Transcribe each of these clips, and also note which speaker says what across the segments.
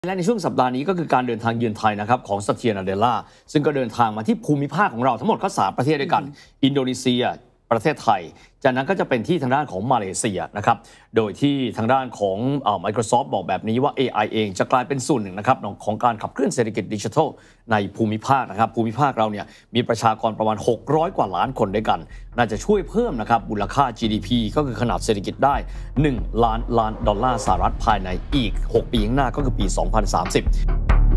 Speaker 1: และในช่วงสัปดาห์นี้ก็คือการเดินทางเยือนไทยนะครับของสัตเทียนาเดลล่าซึ่งก็เดินทางมาที่ภูมิภาคของเราทั้งหมดก็3ประเทศด้วยกันอินโดนีเซียประเทศไทยจากนั้นก็จะเป็นที่ทางด้านของมาเลเซียนะครับโดยที่ทางด้านของMicrosoft บอกแบบนี้ว่า AI เองจะกลายเป็นส่วนหนึ่งนะครับของการขับเคลื่อนเศรษฐกิจดิจิทัลในภูมิภาคนะครับภูมิภาคเราเนี่ยมีประชากรประมาณ600กว่าล้านคนด้วยกันน่าจะช่วยเพิ่มนะครับมูลค่า GDP ก็คือขนาดเศรษฐกิจได้1 ล้านล้านดอลลาร์สหรัฐภายในอีก6 ปีข้างหน้าก็คือปี 2030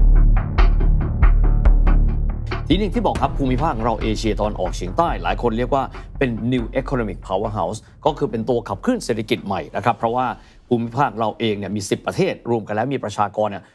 Speaker 1: ทีนี้ที่บอกครับภูมิภาคของเราเอเชียตะวันออกเฉียงใต้หลายคนเรียกว่าเป็น New Economic Powerhouse ก็คือเป็นตัวขับเคลื่อนเศรษฐกิจใหม่นะครับเพราะว่าภูมิภาคเราเองเนี่ยมี10ประเทศรวมกันแล้วมีประชากรเนี่ย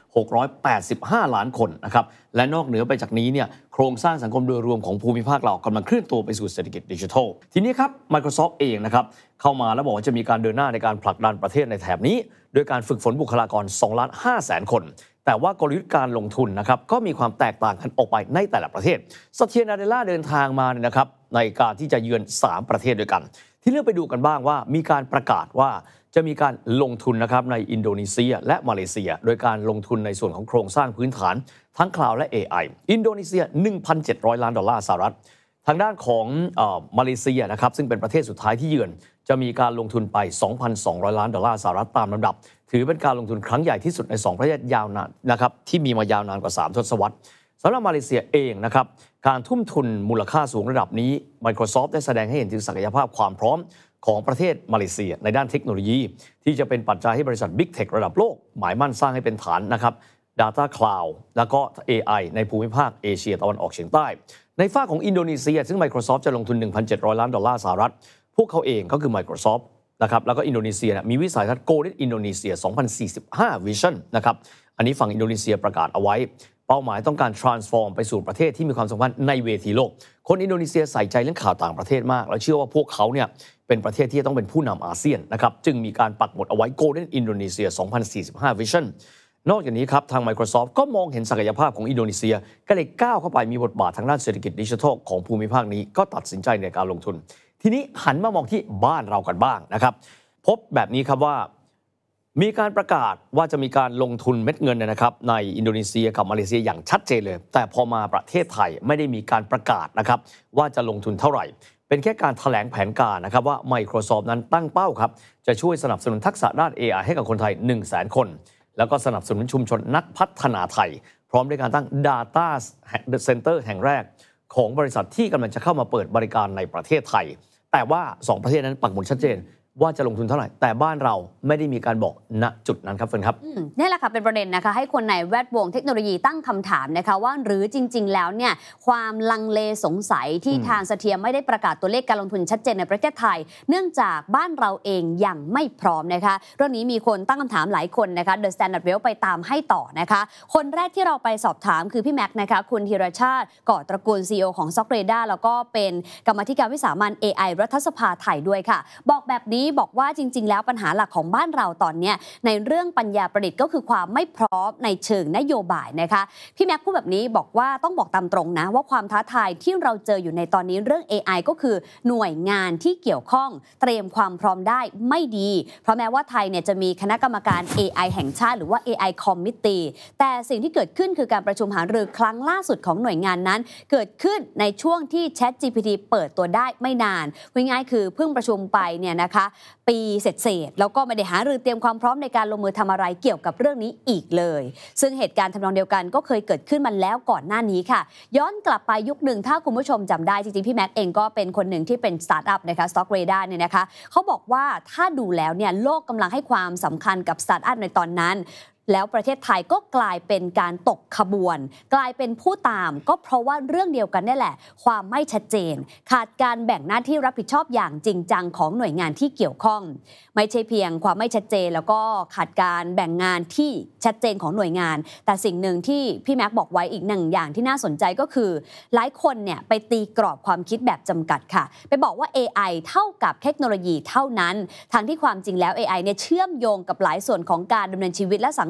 Speaker 1: 685ล้านคนนะครับและนอกเหนือไปจากนี้เนี่ยโครงสร้างสังคมโดยรวมของภูมิภาคเรากำลังเคลื่อนตัวไปสู่เศรษฐกิจดิจิทัลทีนี้ครับ Microsoft เองนะครับเข้ามาแล้วบอกว่าจะมีการเดินหน้าในการผลักดันประเทศในแถบนี้โดยการฝึกฝนบุคลากร 2,500,000 คนแต่ว่ากลยุทธ์การลงทุนนะครับก็มีความแตกต่างกันออกไปในแต่ละประเทศสัตเทียนาเดลล่าเดินทางมาเนี่ยนะครับในการที่จะเยือน3ประเทศด้วยกันที่เลือกไปดูกันบ้างว่ามีการประกาศว่าจะมีการลงทุนนะครับในอินโดนีเซียและมาเลเซียโดยการลงทุนในส่วนของโครงสร้างพื้นฐานทั้งคลาวด์และ AI อินโดนีเซีย 1,700 ล้านดอลลาร์สหรัฐทางด้านของมาเลเซียนะครับซึ่งเป็นประเทศสุดท้ายที่เยือนจะมีการลงทุนไป 2,200 ล้านดอลลาร์สหรัฐตามลำดับถือเป็นการลงทุนครั้งใหญ่ที่สุดใน2ประเทศยาวนานนะครับที่มีมายาวนานกว่า3ทศวรรษสำหรับมาเลเซียเองนะครับการทุ่มทุนมูลค่าสูงระดับนี้ Microsoft ได้แสดงให้เห็นถึงศักยภาพความพร้อมของประเทศมาเลเซียในด้านเทคโนโลยีที่จะเป็นปัจจัยให้บริษัท Big Tech ระดับโลกหมายมั่นสร้างให้เป็นฐานนะครับ Data Cloud แล้วก็ AI ในภูมิภาคเอเชียตะวันออกเฉียงใต้ในฝั่งของอินโดนีเซียซึ่ง Microsoft จะลงทุน 1,700 ล้านดอลลาร์สหรัฐพวกเขาเองก็คือ Microsoftนะครับแล้วก็อินโดนีเซียมีวิสัยทัศน์ Golden Indonesia 2045 Vision นะครับอันนี้ฝั่งอินโดนีเซียประกาศเอาไว้เป้าหมายต้องการ transform ไปสู่ประเทศที่มีความสำคัญในเวทีโลกคนอินโดนีเซียใส่ใจเรื่องข่าวต่างประเทศมากและเชื่อว่าพวกเขาเนี่ยเป็นประเทศที่จะต้องเป็นผู้นำอาเซียนนะครับจึงมีการปักหมุดเอาไว้ Golden Indonesia 2045 Vision นอกจากนี้ครับทาง Microsoft ก็มองเห็นศักยภาพของอินโดนีเซียก็เลยก้าวเข้าไปมีบทบาททางด้านเศรษฐกิจดิจิทัลของภูมิภาคนี้ก็ตัดสินใจในการลงทุนทีนี้หันมามองที่บ้านเรากันบ้างนะครับพบแบบนี้ครับว่ามีการประกาศว่าจะมีการลงทุนเม็ดเงินนะครับในอินโดนีเซียกับมาเลเซียอย่างชัดเจนเลยแต่พอมาประเทศไทยไม่ได้มีการประกาศนะครับว่าจะลงทุนเท่าไหร่เป็นแค่การแถลงแผนการนะครับว่า Microsoft นั้นตั้งเป้าครับจะช่วยสนับสนุนทักษะด้าน AI ให้กับคนไทย 100,000 คนแล้วก็สนับสนุนชุมชนนักพัฒนาไทยพร้อมด้วยการตั้ง Data Center แห่งแรกของบริษัทที่กำลังจะเข้ามาเปิดบริการในประเทศไทยแต่ว่า2ประเทศนั้นปักหมุดชัดเจนว่าจะลงทุนเท่าไหร่แต่บ้านเราไม่ได้มีการบอกณจุดนั้นครับเฟิร์นครับ
Speaker 2: นี่แหละค่ะเป็นประเด็นนะคะให้คนในแวดวงเทคโนโลยีตั้งคำถามนะคะว่าหรือจริงๆแล้วเนี่ยความลังเลสงสัยที่ทางเสถียรไม่ได้ประกาศตัวเลขการลงทุนชัดเจนในประเทศไทยเนื่องจากบ้านเราเองยังไม่พร้อมนะคะเรื่องนี้มีคนตั้งคำถามหลายคนนะคะ The Standard Well ไปตามให้ต่อนะคะคนแรกที่เราไปสอบถามคือพี่แม็กนะคะคุณธีรชาติก่อตระกูล CEO ของ Stockradar แล้วก็เป็นกรรมาธิการวิสามัญ AI รัฐสภาไทยด้วยค่ะบอกแบบนี้บอกว่าจริงแล้วปัญหาหลักของบ้านเราตอนนี้ในเรื่องปัญญาประดิษฐ์ก็คือความไม่พร้อมในเชิงนโยบายนะคะพี่แม็กพูดแบบนี้บอกว่าต้องบอกตามตรงนะว่าความท้าทายที่เราเจออยู่ในตอนนี้เรื่อง AI ก็คือหน่วยงานที่เกี่ยวข้องเตรียมความพร้อมได้ไม่ดีเพราะแม้ว่าไทยเนี่ยจะมีคณะกรรมการ AI แห่งชาติหรือว่า AI Committee แต่สิ่งที่เกิดขึ้นคือการประชุมหารือครั้งล่าสุดของหน่วยงานนั้นเกิดขึ้นในช่วงที่ ChatGPT เปิดตัวได้ไม่นานง่ายๆคือเพิ่งประชุมไปเนี่ยนะคะปีเสร็จแล้วก็ไม่ได้หารือเตรียมความพร้อมในการลงมือทำอะไรเกี่ยวกับเรื่องนี้อีกเลยซึ่งเหตุการณ์ทำนองเดียวกันก็เคยเกิดขึ้นมาแล้วก่อนหน้านี้ค่ะย้อนกลับไปยุคหนึ่งถ้าคุณผู้ชมจำได้จริงๆพี่แม็กเองก็เป็นคนหนึ่งที่เป็นสตาร์ทอัพนะคะ Stockradar เนี่ยนะคะเขาบอกว่าถ้าดูแล้วเนี่ยโลกกำลังให้ความสำคัญกับสตาร์ทอัพในตอนนั้นแล้วประเทศไทยก็กลายเป็นการตกขบวนกลายเป็นผู้ตามก็เพราะว่าเรื่องเดียวกันนี่แหละความไม่ชัดเจนขาดการแบ่งหน้าที่รับผิดชอบอย่างจริงจังของหน่วยงานที่เกี่ยวข้องไม่ใช่เพียงความไม่ชัดเจนแล้วก็ขาดการแบ่งงานที่ชัดเจนของหน่วยงานแต่สิ่งหนึ่งที่พี่แม็กบอกไว้อีกหนึ่งอย่างที่น่าสนใจก็คือหลายคนเนี่ยไปตีกรอบความคิดแบบจำกัดค่ะไปบอกว่า AI เท่ากับเทคโนโลยีเท่านั้นทั้งที่ความจริงแล้ว AI เนี่ยเชื่อมโยงกับหลายส่วนของการดำเนินชีวิตและสังค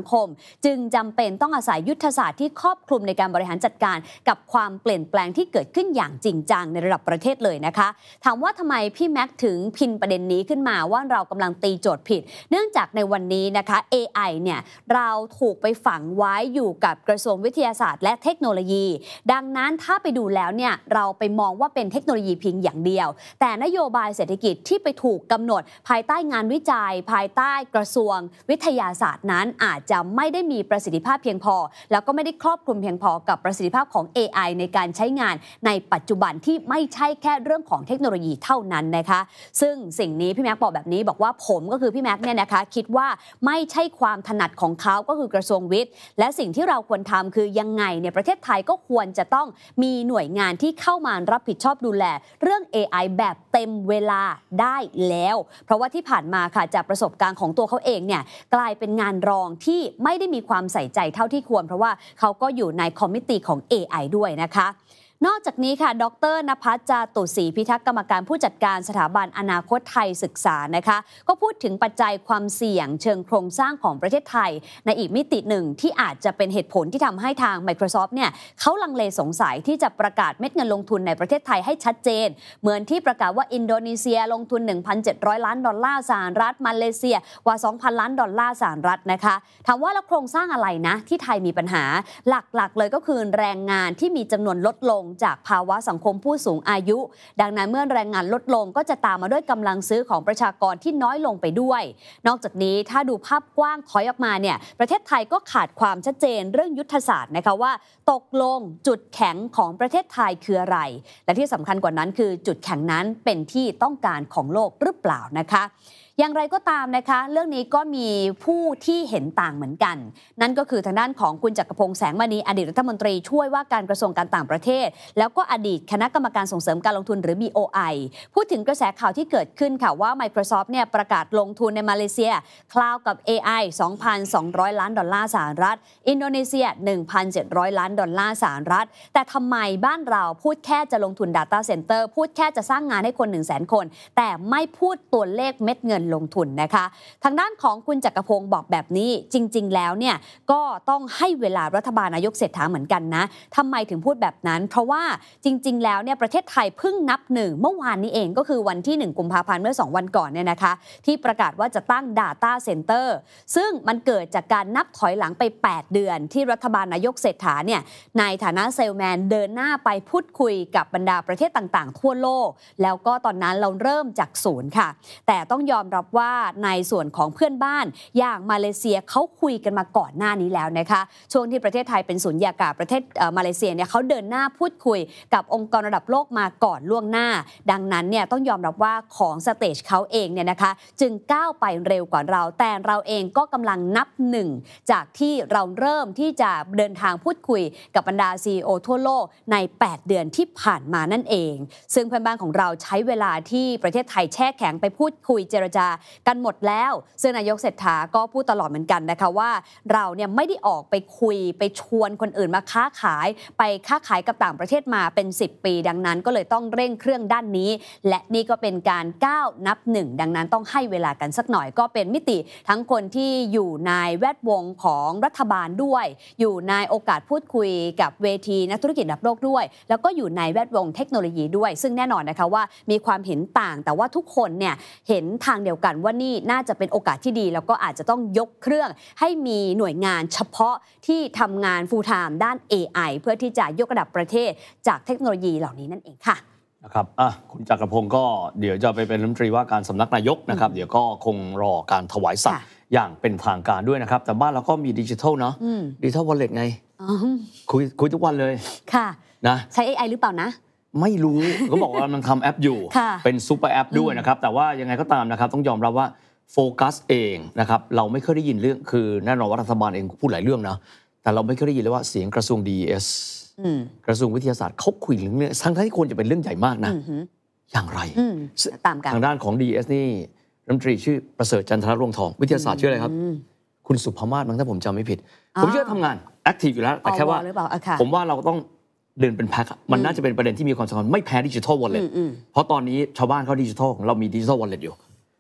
Speaker 2: คมจึงจำเป็นต้องอาศัยยุทธศาสตร์ที่ครอบคลุมในการบริหารจัดการกับความเปลี่ยนแปลงที่เกิดขึ้นอย่างจริงจังในระดับประเทศเลยนะคะถามว่าทำไมพี่แม็กถึงพินประเด็นนี้ขึ้นมาว่าเรากำลังตีโจทย์ผิดเนื่องจากในวันนี้นะคะ AI เนี่ยเราถูกไปฝังไว้อยู่กับกระทรวงวิทยาศาสตร์และเทคโนโลยีดังนั้นถ้าไปดูแล้วเนี่ยเราไปมองว่าเป็นเทคโนโลยีเพียงอย่างเดียวแต่นโยบายเศรษฐกิจที่ไปถูกกำหนดภายใต้งานวิจัยภายใต้กระทรวงวิทยาศาสตร์นั้นอาจจะไม่ได้มีประสิทธิภาพเพียงพอแล้วก็ไม่ได้ครอบคลุมเพียงพอกับประสิทธิภาพของ AI ในการใช้งานในปัจจุบันที่ไม่ใช่แค่เรื่องของเทคโนโลยีเท่านั้นนะคะซึ่งสิ่งนี้พี่แม็กบอกแบบนี้บอกว่าผมก็คือพี่แม็กเนี่ยนะคะคิดว่าไม่ใช่ความถนัดของเขาก็คือกระทรวงวิทย์และสิ่งที่เราควรทำคือยังไงเนี่ยประเทศไทยก็ควรจะต้องมีหน่วยงานที่เข้ามารับผิดชอบดูแลเรื่อง AI แบบเต็มเวลาได้แล้วเพราะว่าที่ผ่านมาค่ะจากประสบการณ์ของตัวเขาเองเนี่ยกลายเป็นงานรองที่ไม่ได้มีความใส่ใจเท่าที่ควรเพราะว่าเขาก็อยู่ในคอมมิตี้ของ AI ด้วยนะคะนอกจากนี้ค่ะดร.ณภัส จาตุศรีพิทักษ์กรรมการผู้จัดการสถาบันอนาคตไทยศึกษานะคะก็พูดถึงปัจจัยความเสี่ยงเชิงโครงสร้างของประเทศไทยในอีกมิติหนึ่งที่อาจจะเป็นเหตุผลที่ทำให้ทาง Microsoft เนี่ยเขาลังเลสงสัยที่จะประกาศเม็ดเงินลงทุนในประเทศไทยให้ชัดเจนเหมือนที่ประกาศว่าอินโดนีเซียลงทุน 1,700 ล้านดอลลาร์สหรัฐมาเลเซียกว่า 2,000 ล้านดอลลาร์สหรัฐนะคะถามว่าแล้วโครงสร้างอะไรนะที่ไทยมีปัญหาหลักๆเลยก็คือแรงงานที่มีจำนวนลดลงจากภาวะสังคมผู้สูงอายุดังนั้นเมื่อแรงงานลดลงก็จะตามมาด้วยกำลังซื้อของประชากรที่น้อยลงไปด้วยนอกจากนี้ถ้าดูภาพกว้างถอยออกมาเนี่ยประเทศไทยก็ขาดความชัดเจนเรื่องยุทธศาสตร์นะคะว่าตกลงจุดแข็งของประเทศไทยคืออะไรและที่สำคัญกว่านั้นคือจุดแข็งนั้นเป็นที่ต้องการของโลกหรือเปล่านะคะอย่างไรก็ตามนะคะเรื่องนี้ก็มีผู้ที่เห็นต่างเหมือนกันนั่นก็คือทางด้านของคุณจักรพงษ์แสงมณีอดีตรัฐมนตรีช่วยว่าการกระทรวงการต่างประเทศแล้วก็อดีตคณะกรรมการส่งเสริมการลงทุนหรือ BOI พูดถึงกระแสข่าวที่เกิดขึ้นค่ะว่า Microsoft เนี่ยประกาศลงทุนในมาเลเซียคลาวด์กับ AI 2,200 ล้านดอลลาร์สหรัฐอินโดนีเซีย 1,700 ล้านดอลลาร์สหรัฐแต่ทำไมบ้านเราพูดแค่จะลงทุน Data Center พูดแค่จะสร้างงานให้คน 100,000 คนแต่ไม่พูดตัวเลขเม็ดเงินลงทุนนะคะทางด้านของคุณจักรพงศ์บอกแบบนี้จริงๆแล้วเนี่ยก็ต้องให้เวลารัฐบาลนายกเศรษฐาเหมือนกันนะทำไมถึงพูดแบบนั้นเพราะว่าจริงๆแล้วเนี่ยประเทศไทยเพิ่งนับหนึ่งเมื่อวานนี้เองก็คือวันที่1กุมภาพันธ์เมื่อ2วันก่อนเนี่ยนะคะที่ประกาศว่าจะตั้ง Data Center ซึ่งมันเกิดจากการนับถอยหลังไป8เดือนที่รัฐบาลนายกเศรษฐาเนี่ยในฐานะเซลแมนเดินหน้าไปพูดคุยกับบรรดาประเทศต่างๆทั่วโลกแล้วก็ตอนนั้นเราเริ่มจากศูนย์ค่ะแต่ต้องยอมรับว่าในส่วนของเพื่อนบ้านอย่างมาเลเซียเขาคุยกันมาก่อนหน้านี้แล้วนะคะช่วงที่ประเทศไทยเป็นศูนย์ยากาศประเทศมาเลเซียเนี่ยเขาเดินหน้าพูดคุยกับองค์กรระดับโลกมาก่อนล่วงหน้าดังนั้นเนี่ยต้องยอมรับว่าของสเตจเขาเองเนี่ยนะคะจึงก้าวไปเร็วกว่าเราแต่เราเองก็กำลังนับหนึ่งจากที่เราเริ่มที่จะเดินทางพูดคุยกับบรรดา CEO ทั่วโลกใน8เดือนที่ผ่านมานั่นเองซึ่งเพื่อนบ้านของเราใช้เวลาที่ประเทศไทยแช่แข็งไปพูดคุยเจรจากันหมดแล้วซึ่งนายกเศรษฐาก็พูดตลอดเหมือนกันนะคะว่าเราเนี่ยไม่ได้ออกไปคุยไปชวนคนอื่นมาค้าขายไปค้าขายกับต่างประเทศมาเป็น10ปีดังนั้นก็เลยต้องเร่งเครื่องด้านนี้และนี่ก็เป็นการก้าวนับหนึ่งดังนั้นต้องให้เวลากันสักหน่อยก็เป็นมิติทั้งคนที่อยู่ในแวดวงของรัฐบาลด้วยอยู่ในโอกาสพูดคุยกับเวทีนักธุรกิจระดับโลกด้วยแล้วก็อยู่ในแวดวงเทคโนโลยีด้วยซึ่งแน่นอนนะคะว่ามีความเห็นต่างแต่ว่าทุกคนเนี่ยเห็นทางเดียวกันว่านี่น่าจะเป็นโอกาสที่ดีแล้วก็อาจจะต้องยกเครื่องให้มีหน่วยงานเฉพาะที่ทำงาน full time ด้าน AI เพื่อที่จะยกระดับประเทศจากเทคโนโลยีเหล่านี้นั่นเองค่ะ
Speaker 1: นะครับคุณจักรพงศ์ก็เดี๋ยวจะไปเป็นรัฐมนตรีว่าการสำนักนายกนะครับเดี๋ยวก็คงรอการถวายสัตย์อย่างเป็นทางการด้วยนะครับแต่บ้านเราก็มีดิจิทัลเนาะดิจิทัลวอลเล็ตไงคุยทุกวันเลย
Speaker 2: ค่ะ
Speaker 1: นะ
Speaker 2: ใช้ AI หรือเปล่านะ
Speaker 1: ไม่รู้เขาบอกว่ามันทำแอปอยู่เป็นซูเปอร์แอปด้วยนะครับแต่ว่ายังไงก็ตามนะครับต้องยอมรับว่าโฟกัสเองนะครับเราไม่เคยได้ยินเรื่องคือแน่นอนว่ารัฐบาลเองพูดหลายเรื่องนะแต่เราไม่เคยได้ยินเลยว่าเสียงกระทรวง DES กระทรวงวิทยาศาสตร์เขาคุยเรื่องนี้ทั้งที่ควรจะเป็นเรื่องใหญ่มากนะอย่างไร
Speaker 2: ตามกัน
Speaker 1: ทางด้านของ DES นี่รัฐมนตรีชื่อประเสริฐจันทรรวงทองวิทยาศาสตร์ชื่ออะไรครับคุณสุภมาศมั้งถ้าผมจำไม่ผิดผมเชื่อทำงานแอคทีฟอยู่แล้วแต่แค่ว่าผมว่าเราต้องเดินเป็นแพ็คมันน่าจะเป็นประเด็นที่มีความสำคัญไม่แพ้ดิจิทัลวอลเล็ตเพราะตอนนี้ชาวบ้านเขาดิจิทัลของเรามีดิจิทัลวอลเล็ตอยู่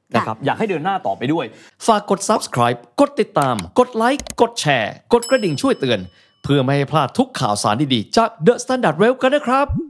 Speaker 1: นะครับอยากให้เดินหน้าต่อไปด้วยฝากกด subscribe กดติดตามกดไลค์กดแชร์กดกระดิ่งช่วยเตือนเพื่อไม่ให้พลาดทุกข่าวสารดีๆจาก The Standard Well กันนะครับ